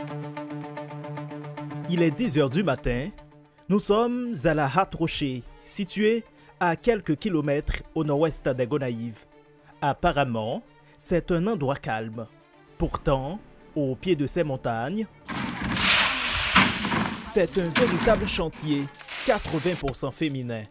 Il est 10 heures du matin. Nous sommes à la Hâte Rocher, située à quelques kilomètres au nord-ouest des Gonaïves. Apparemment, c'est un endroit calme. Pourtant, au pied de ces montagnes, c'est un véritable chantier, 80% féminin.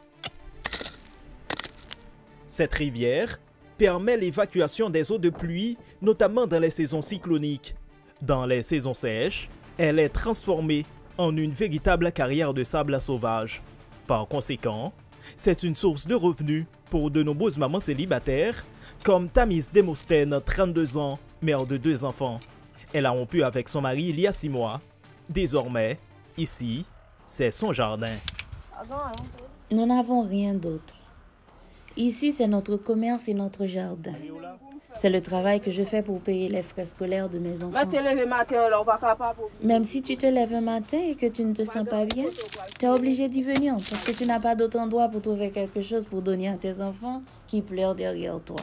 Cette rivière permet l'évacuation des eaux de pluie, notamment dans les saisons cycloniques. Dans les saisons sèches, elle est transformée en une véritable carrière de sable sauvage. Par conséquent, c'est une source de revenus pour de nombreuses mamans célibataires, comme Tamis Demostène, 32 ans, mère de 2 enfants. Elle a rompu avec son mari il y a 6 mois. Désormais, ici, c'est son jardin. Nous n'avons rien d'autre. Ici, c'est notre commerce et notre jardin. C'est le travail que je fais pour payer les frais scolaires de mes enfants. Même si tu te lèves un matin et que tu ne te sens pas bien, tu es obligé d'y venir parce que tu n'as pas d'autre endroit pour trouver quelque chose pour donner à tes enfants qui pleurent derrière toi.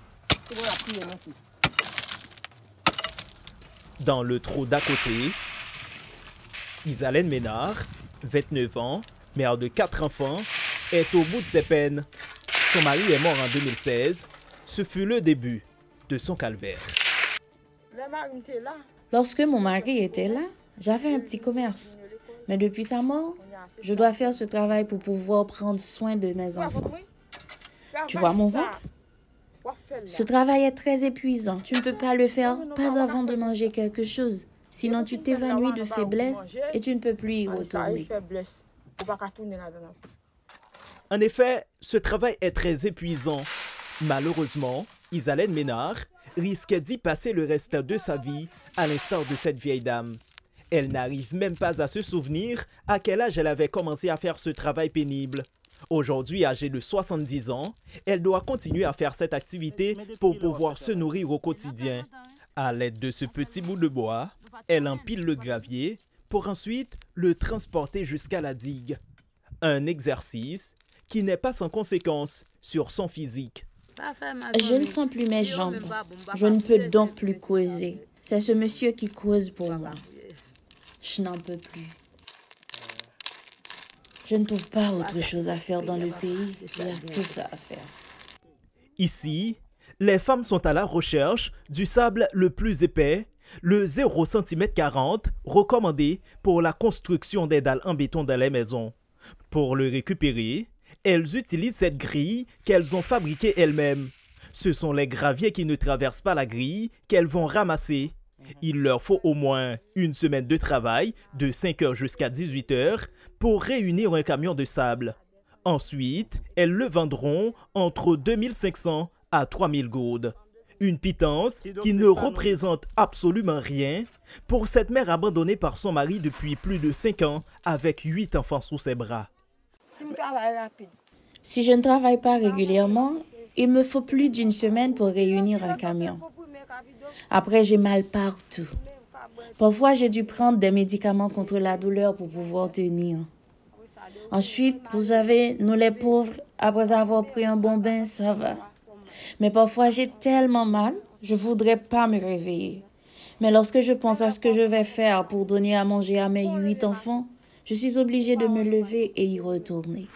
Dans le trou d'à côté, Isalène Ménard, 29 ans, mère de 4 enfants, est au bout de ses peines. Son mari est mort en 2016. Ce fut le début de son calvaire. Lorsque mon mari était là, j'avais un petit commerce. Mais depuis sa mort, je dois faire ce travail pour pouvoir prendre soin de mes enfants. Tu vois mon ventre? Ce travail est très épuisant. Tu ne peux pas le faire pas avant de manger quelque chose. Sinon, tu t'évanouis de faiblesse et tu ne peux plus y retourner. En effet, ce travail est très épuisant. Malheureusement, Isalène Ménard risque d'y passer le reste de sa vie, à l'instar de cette vieille dame. Elle n'arrive même pas à se souvenir à quel âge elle avait commencé à faire ce travail pénible. Aujourd'hui, âgée de 70 ans, elle doit continuer à faire cette activité pour pouvoir se nourrir au quotidien. À l'aide de ce petit bout de bois, elle empile le gravier pour ensuite le transporter jusqu'à la digue. Un exercice qui n'est pas sans conséquence sur son physique. Je ne sens plus mes jambes. Je ne peux donc plus causer. C'est ce monsieur qui cause pour moi. Je n'en peux plus. Je ne trouve pas autre chose à faire dans le pays. Il n'y a que ça à faire. Ici, les femmes sont à la recherche du sable le plus épais, le 0,40 cm recommandé pour la construction des dalles en béton dans les maisons. Pour le récupérer, elles utilisent cette grille qu'elles ont fabriquée elles-mêmes. Ce sont les graviers qui ne traversent pas la grille qu'elles vont ramasser. Il leur faut au moins une semaine de travail, de 5 heures jusqu'à 18 heures, pour réunir un camion de sable. Ensuite, elles le vendront entre 2500 à 3000 gourdes. Une pitance qui ne représente absolument rien pour cette mère abandonnée par son mari depuis plus de 5 ans avec 8 enfants sous ses bras. Si je ne travaille pas régulièrement, il me faut plus d'une semaine pour réunir un camion. Après, j'ai mal partout. Parfois, j'ai dû prendre des médicaments contre la douleur pour pouvoir tenir. Ensuite, vous savez, nous les pauvres, après avoir pris un bon bain, ça va. Mais parfois, j'ai tellement mal, je ne voudrais pas me réveiller. Mais lorsque je pense à ce que je vais faire pour donner à manger à mes 8 enfants, je suis obligée de me lever et y retourner.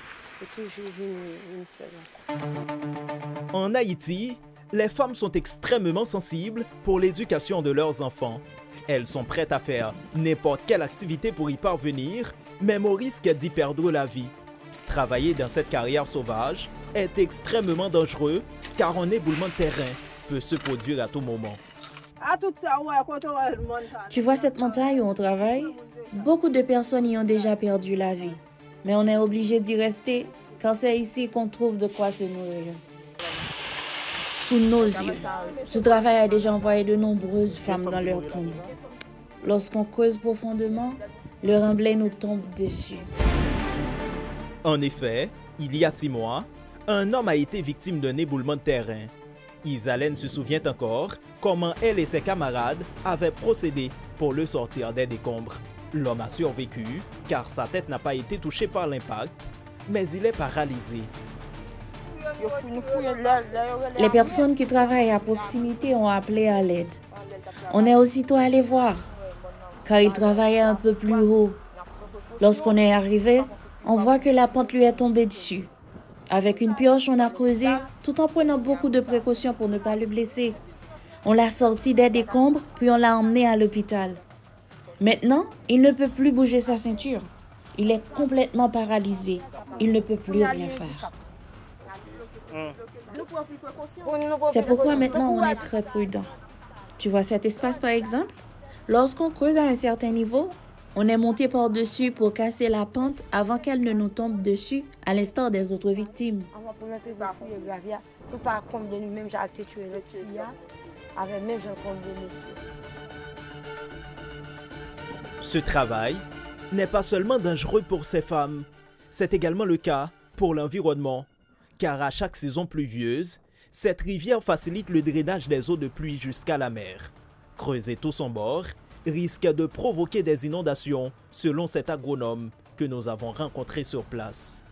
En Haïti, les femmes sont extrêmement sensibles pour l'éducation de leurs enfants. Elles sont prêtes à faire n'importe quelle activité pour y parvenir, même au risque d'y perdre la vie. Travailler dans cette carrière sauvage est extrêmement dangereux car un éboulement de terrain peut se produire à tout moment. Tu vois cette montagne où on travaille? Beaucoup de personnes y ont déjà perdu la vie. Mais on est obligé d'y rester car c'est ici qu'on trouve de quoi se nourrir. Sous nos yeux, ce travail a déjà envoyé de nombreuses femmes dans leur tombe. Lorsqu'on creuse profondément, le remblai nous tombe dessus. En effet, il y a 6 mois, un homme a été victime d'un éboulement de terrain. Isalène se souvient encore comment elle et ses camarades avaient procédé pour le sortir des décombres. L'homme a survécu car sa tête n'a pas été touchée par l'impact, mais il est paralysé. Les personnes qui travaillent à proximité ont appelé à l'aide. On est aussitôt allé voir, car il travaillait un peu plus haut. Lorsqu'on est arrivé, on voit que la pente lui est tombée dessus. Avec une pioche, on a creusé tout en prenant beaucoup de précautions pour ne pas le blesser. On l'a sorti des décombres, puis on l'a emmené à l'hôpital. Maintenant, il ne peut plus bouger sa ceinture. Il est complètement paralysé. Il ne peut plus rien faire. C'est pourquoi maintenant on est très prudent. Tu vois cet espace par exemple? Lorsqu'on creuse à un certain niveau, on est monté par-dessus pour casser la pente avant qu'elle ne nous tombe dessus, à l'instar des autres victimes. Ce travail n'est pas seulement dangereux pour ces femmes, c'est également le cas pour l'environnement, car à chaque saison pluvieuse, cette rivière facilite le drainage des eaux de pluie jusqu'à la mer. Creuser tout son bord risque de provoquer des inondations, selon cet agronome que nous avons rencontré sur place.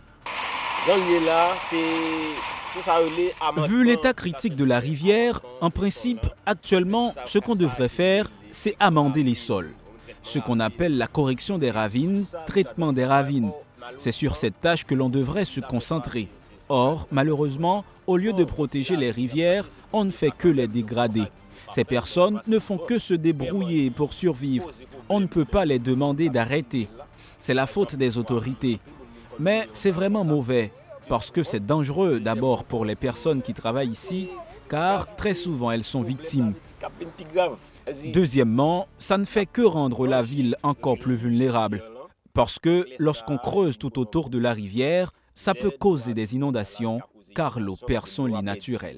Vu l'état critique de la rivière, en principe, actuellement, ce qu'on devrait faire, c'est amender les sols. Ce qu'on appelle la correction des ravines, traitement des ravines. C'est sur cette tâche que l'on devrait se concentrer. Or, malheureusement, au lieu de protéger les rivières, on ne fait que les dégrader. Ces personnes ne font que se débrouiller pour survivre. On ne peut pas les demander d'arrêter. C'est la faute des autorités. Mais c'est vraiment mauvais, parce que c'est dangereux d'abord pour les personnes qui travaillent ici, car très souvent elles sont victimes. Deuxièmement, ça ne fait que rendre la ville encore plus vulnérable, parce que lorsqu'on creuse tout autour de la rivière, ça peut causer des inondations, car l'eau perd son lit naturel.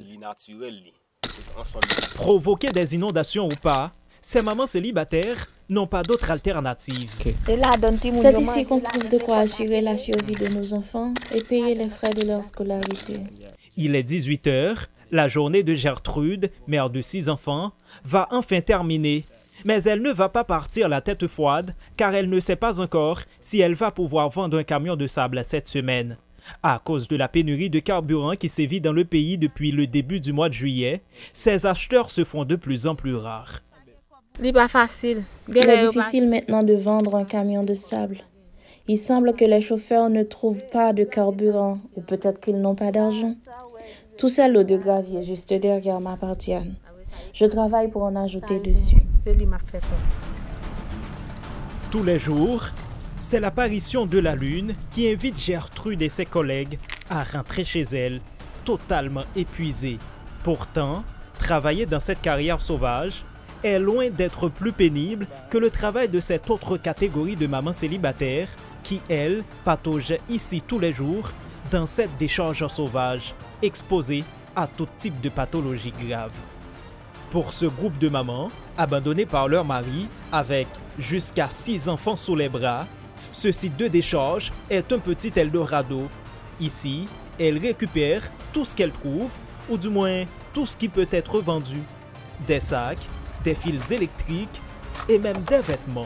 Provoquer des inondations ou pas, ces mamans célibataires n'ont pas d'autre alternative. C'est ici qu'on trouve de quoi assurer la survie de nos enfants et payer les frais de leur scolarité. Il est 18 h, la journée de Gertrude, mère de 6 enfants, va enfin terminer. Mais elle ne va pas partir la tête froide car elle ne sait pas encore si elle va pouvoir vendre un camion de sable cette semaine. À cause de la pénurie de carburant qui sévit dans le pays depuis le début du mois de juillet, ces acheteurs se font de plus en plus rares. Il est difficile maintenant de vendre un camion de sable. Il semble que les chauffeurs ne trouvent pas de carburant ou peut-être qu'ils n'ont pas d'argent. Tous ces lots de gravier juste derrière m'appartiennent. Je travaille pour en ajouter dessus. Tous les jours, c'est l'apparition de la lune qui invite Gertrude et ses collègues à rentrer chez elles, totalement épuisées. Pourtant, travailler dans cette carrière sauvage est loin d'être plus pénible que le travail de cette autre catégorie de mamans célibataires qui, elles, pataugent ici tous les jours dans cette décharge sauvage, exposée à tout type de pathologies graves. Pour ce groupe de mamans, abandonnées par leur mari, avec jusqu'à 6 enfants sous les bras, ce site de décharge est un petit Eldorado. Ici, elles récupèrent tout ce qu'elles trouvent, ou du moins tout ce qui peut être vendu. Des sacs, des fils électriques et même des vêtements.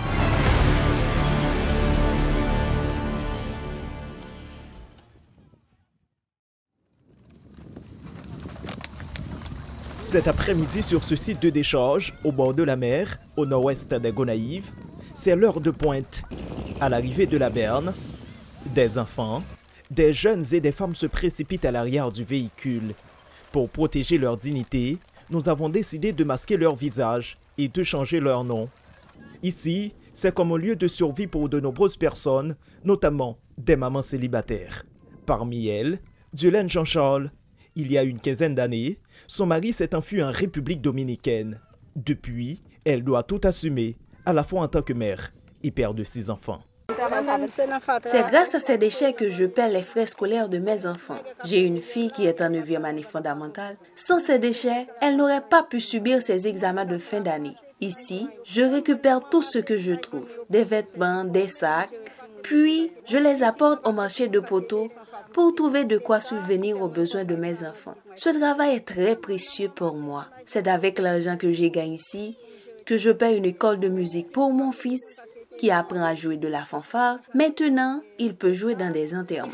Cet après-midi sur ce site de décharge, au bord de la mer, au nord-ouest des Gonaïves, c'est l'heure de pointe. À l'arrivée de la berne, des enfants, des jeunes et des femmes se précipitent à l'arrière du véhicule. Pour protéger leur dignité, nous avons décidé de masquer leur visage et de changer leur nom. Ici, c'est comme un lieu de survie pour de nombreuses personnes, notamment des mamans célibataires. Parmi elles, Diolaine Jean-Charles. Il y a une quinzaine d'années, son mari s'est enfui en République dominicaine. Depuis, elle doit tout assumer, à la fois en tant que mère et père de 6 enfants. C'est grâce à ces déchets que je paie les frais scolaires de mes enfants. J'ai une fille qui est en 9e année fondamentale. Sans ces déchets, elle n'aurait pas pu subir ses examens de fin d'année. Ici, je récupère tout ce que je trouve, des vêtements, des sacs, puis je les apporte au marché de poteaux pour trouver de quoi subvenir aux besoins de mes enfants. Ce travail est très précieux pour moi. C'est avec l'argent que j'ai gagné ici que je paie une école de musique pour mon fils qui apprend à jouer de la fanfare. Maintenant, il peut jouer dans des enterrements.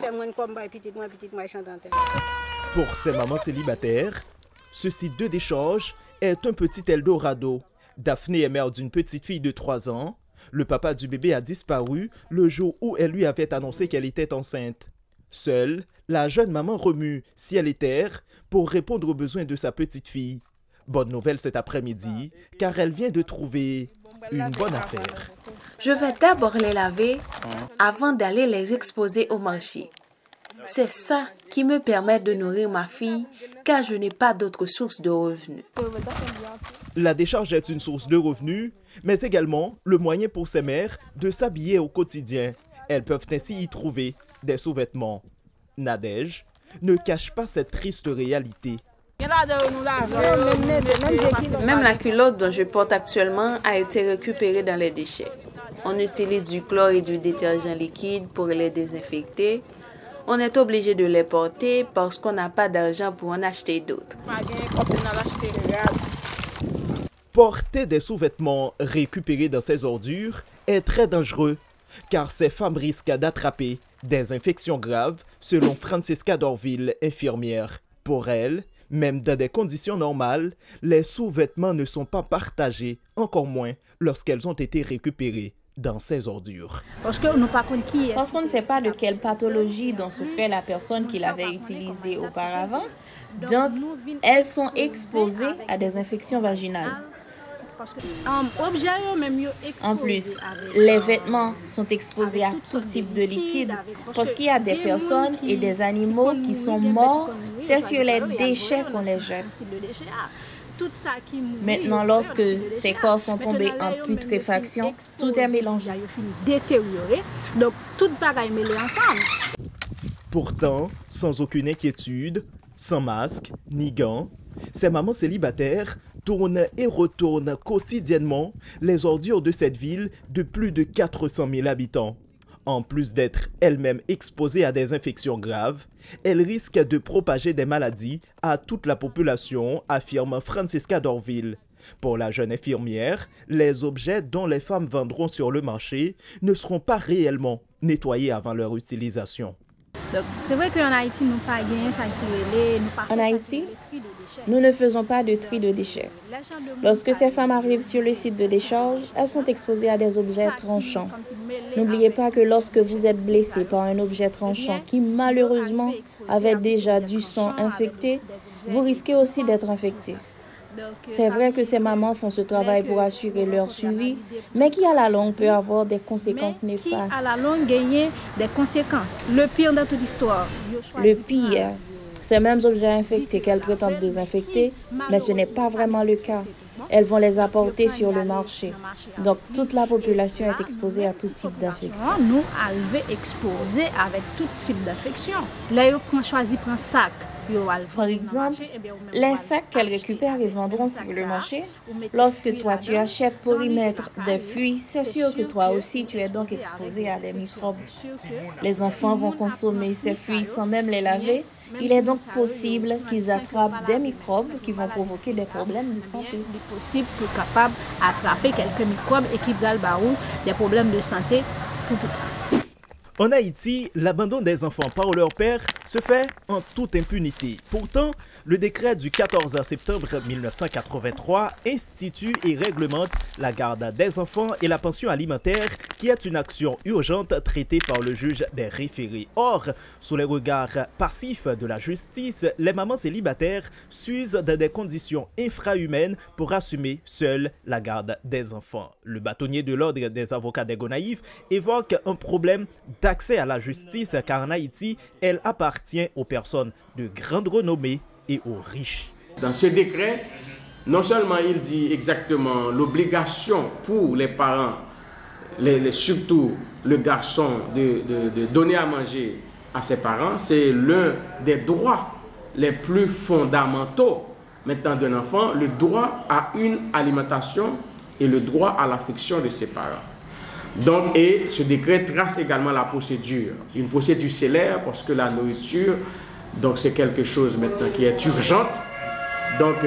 Pour ces mamans célibataires, ce site de décharge est un petit Eldorado, Daphné est mère d'une petite fille de 3 ans. Le papa du bébé a disparu le jour où elle lui avait annoncé qu'elle était enceinte. Seule, la jeune maman remue ciel et terre pour répondre aux besoins de sa petite fille. Bonne nouvelle cet après-midi, car elle vient de trouver une bonne affaire. Je vais d'abord les laver avant d'aller les exposer au marché. C'est ça qui me permet de nourrir ma fille, car je n'ai pas d'autre source de revenus. La décharge est une source de revenus, mais également le moyen pour ces mères de s'habiller au quotidien. Elles peuvent ainsi y trouver des sous-vêtements. Nadège ne cache pas cette triste réalité. Même la culotte dont je porte actuellement a été récupérée dans les déchets. On utilise du chlore et du détergent liquide pour les désinfecter. On est obligé de les porter parce qu'on n'a pas d'argent pour en acheter d'autres. Porter des sous-vêtements récupérés dans ces ordures est très dangereux, car ces femmes risquent d'attraper des infections graves, selon Francisca Dorville, infirmière. Pour elle, même dans des conditions normales, les sous-vêtements ne sont pas partagés, encore moins lorsqu'elles ont été récupérées dans ces ordures. Parce qu'on ne sait pas de quelle pathologie dont souffrait la personne qui l'avait utilisée auparavant. Donc, elles sont exposées à des infections vaginales. En plus, les vêtements sont exposés à tout type de liquide parce qu'il y a des personnes et des animaux qui sont morts, c'est sur les déchets qu'on les jette. Maintenant, lorsque ces corps sont tombés en putréfaction, tout est mélangé. Donc, tout bagaille mêlé ensemble. Pourtant, sans aucune inquiétude, sans masque ni gants, ces mamans célibataires tournent et retournent quotidiennement les ordures de cette ville de plus de 400 000 habitants. En plus d'être elles-mêmes exposées à des infections graves, elles risquent de propager des maladies à toute la population, affirme Francisca Dorville. Pour la jeune infirmière, les objets dont les femmes vendront sur le marché ne seront pas réellement nettoyés avant leur utilisation. C'est vrai qu'en Haïti, nous pas gagné ça qui En Haïti, nous ne faisons pas de tri de déchets. Lorsque ces femmes arrivent sur le site de décharge, elles sont exposées à des objets tranchants. N'oubliez pas que lorsque vous êtes blessé par un objet tranchant qui malheureusement avait déjà du sang infecté, vous risquez aussi d'être infecté. C'est vrai que ces mamans font ce travail pour assurer leur suivi, mais qui à la longue peut avoir des conséquences néfastes. À la longue, gagner des conséquences. Le pire dans toute l'histoire. Le pire, ces mêmes objets infectés qu'elles prétendent désinfecter, mais ce n'est pas vraiment le cas. Elles vont les apporter sur le marché. Donc toute la population est exposée à tout type d'infection. Nous arrivons exposés avec tout type d'infection. Là, on choisit prendre sac. Par exemple, les sacs qu'elles récupèrent et vendront sur le marché, lorsque toi tu achètes pour y mettre des fruits, c'est sûr que toi aussi tu es donc exposé à des microbes. Les enfants vont consommer ces fruits sans même les laver. Il est donc possible qu'ils attrapent des microbes qui vont provoquer des problèmes de santé. Il est possible pour capable attraper quelques microbes et qui vont des problèmes de santé pour tout ça. En Haïti, l'abandon des enfants par leur père se fait en toute impunité. Pourtant, le décret du 14 septembre 1983 institue et réglemente la garde des enfants et la pension alimentaire, qui est une action urgente traitée par le juge des référés. Or, sous les regards passifs de la justice, les mamans célibataires s'usent dans des conditions infrahumaines pour assumer seules la garde des enfants. Le bâtonnier de l'ordre des avocats des Gonaïves évoque un problème d'accès à la justice, car en Haïti, elle appartient aux personnes de grande renommée et aux riches. Dans ce décret, non seulement il dit exactement l'obligation pour les parents, surtout le garçon, de donner à manger à ses parents, c'est l'un des droits les plus fondamentaux maintenant d'un enfant, le droit à une alimentation et le droit à l'affection de ses parents. Donc, et ce décret trace également la procédure, une procédure célèbre parce que la nourriture, donc c'est quelque chose maintenant qui est urgente. Donc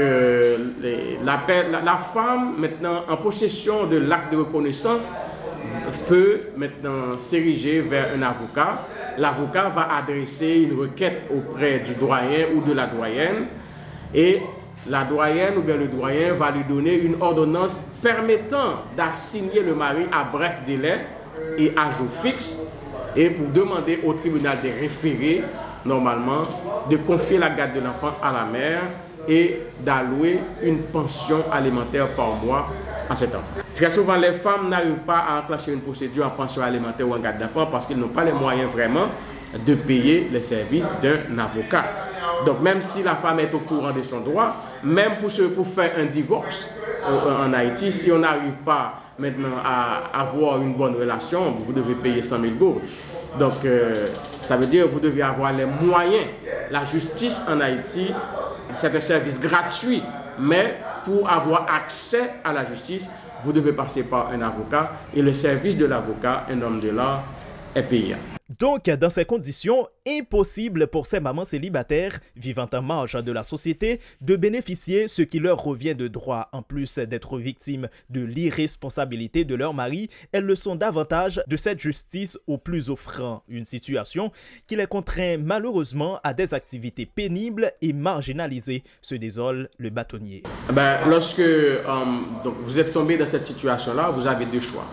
la femme maintenant en possession de l'acte de reconnaissance peut maintenant s'ériger vers un avocat. L'avocat va adresser une requête auprès du doyen ou de la doyenne et la doyenne ou bien le doyen va lui donner une ordonnance permettant d'assigner le mari à bref délai et à jour fixe et pour demander au tribunal des référés, normalement, de confier la garde de l'enfant à la mère et d'allouer une pension alimentaire par mois à cet enfant. Très souvent, les femmes n'arrivent pas à enclencher une procédure en pension alimentaire ou en garde d'enfant parce qu'ils n'ont pas les moyens vraiment de payer les services d'un avocat. Donc même si la femme est au courant de son droit, même pour faire un divorce en Haïti, si on n'arrive pas maintenant à avoir une bonne relation, vous devez payer 100 000 gourdes. Donc ça veut dire que vous devez avoir les moyens. La justice en Haïti, c'est un service gratuit, mais pour avoir accès à la justice, vous devez passer par un avocat et le service de l'avocat, un homme de l'art, est payant. Donc, dans ces conditions, impossible pour ces mamans célibataires vivant en marge de la société de bénéficier ce qui leur revient de droit. En plus d'être victimes de l'irresponsabilité de leur mari, elles le sont davantage de cette justice au plus offrant. Une situation qui les contraint malheureusement à des activités pénibles et marginalisées, se désole le bâtonnier. Lorsque donc vous êtes tombé dans cette situation-là, vous avez deux choix.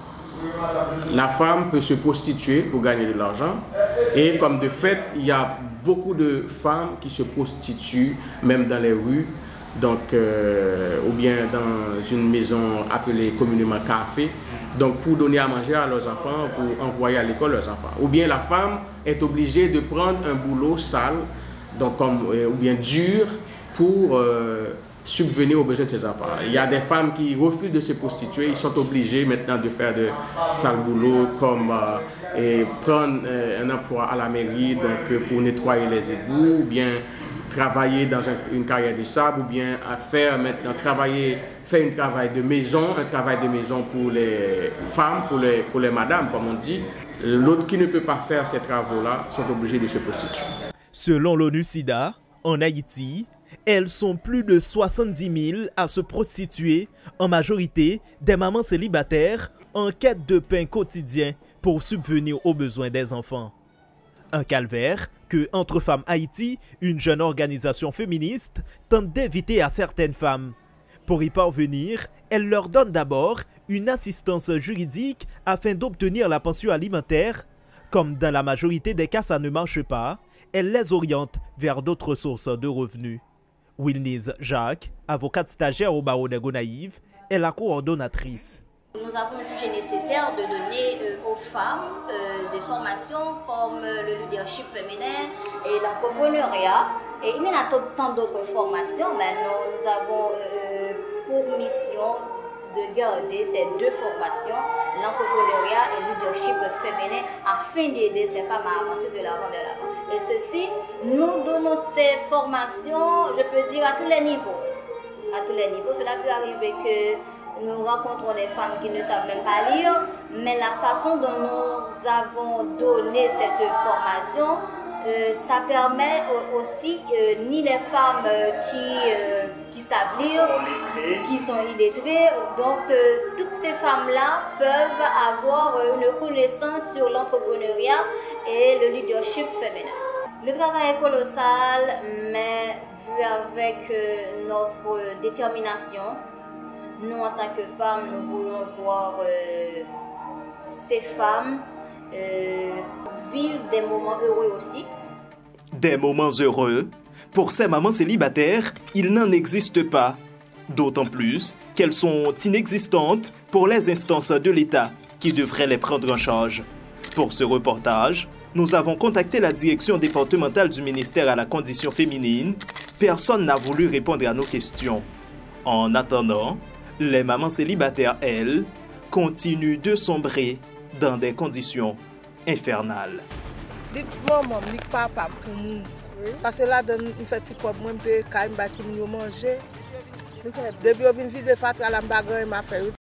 La femme peut se prostituer pour gagner de l'argent et comme de fait, il y a beaucoup de femmes qui se prostituent même dans les rues, donc, ou bien dans une maison appelée communément café, donc pour donner à manger à leurs enfants, pour envoyer à l'école leurs enfants. Ou bien la femme est obligée de prendre un boulot sale, donc ou bien dur, pour subvenir aux besoins de ses enfants. Il y a des femmes qui refusent de se prostituer, ils sont obligés maintenant de faire de sales boulots comme prendre un emploi à la mairie donc, pour nettoyer les égouts, ou bien travailler dans une carrière de sable, ou bien faire un travail de maison pour les femmes, pour les madames, comme on dit. L'autre qui ne peut pas faire ces travaux-là sont obligés de se prostituer. Selon l'ONU-SIDA, en Haïti, elles sont plus de 70 000 à se prostituer, en majorité des mamans célibataires en quête de pain quotidien pour subvenir aux besoins des enfants. Un calvaire que Entre Femmes Haïti, une jeune organisation féministe, tente d'éviter à certaines femmes. Pour y parvenir, elle leur donne d'abord une assistance juridique afin d'obtenir la pension alimentaire. Comme dans la majorité des cas ça ne marche pas, elle les oriente vers d'autres sources de revenus. Wilnise Jacques, avocate stagiaire au barreau des Gonaïves, est la coordonnatrice. Nous avons jugé nécessaire de donner aux femmes des formations comme le leadership féminin et l'entrepreneuriat. Et il y en a tant d'autres formations, mais nous avons pour mission de garder ces deux formations, l'entrepreneuriat et le leadership féminin, afin d'aider ces femmes à avancer de l'avant vers l'avant. Et ceci, nous donnons ces formations, je peux dire, à tous les niveaux. À tous les niveaux, cela peut arriver que nous rencontrons des femmes qui ne savent même pas lire, mais la façon dont nous avons donné cette formation, ça permet aussi ni les femmes qui savent lire, qui sont illettrées, donc toutes ces femmes-là peuvent avoir une connaissance sur l'entrepreneuriat et le leadership féminin. Le travail est colossal, mais vu avec notre détermination, nous en tant que femmes, nous voulons voir ces femmes vivre des moments heureux aussi. Des moments heureux? Pour ces mamans célibataires, il n'en existe pas. D'autant plus qu'elles sont inexistantes pour les instances de l'État qui devraient les prendre en charge. Pour ce reportage, nous avons contacté la direction départementale du ministère à la condition féminine. Personne n'a voulu répondre à nos questions. En attendant, les mamans célibataires, elles, continuent de sombrer dans des conditions infernales. Dites-moi, papa, pour nous. Parce que là, il fait petit comme moi, je peux manger. Depuis que je viens de faire la bagarre, je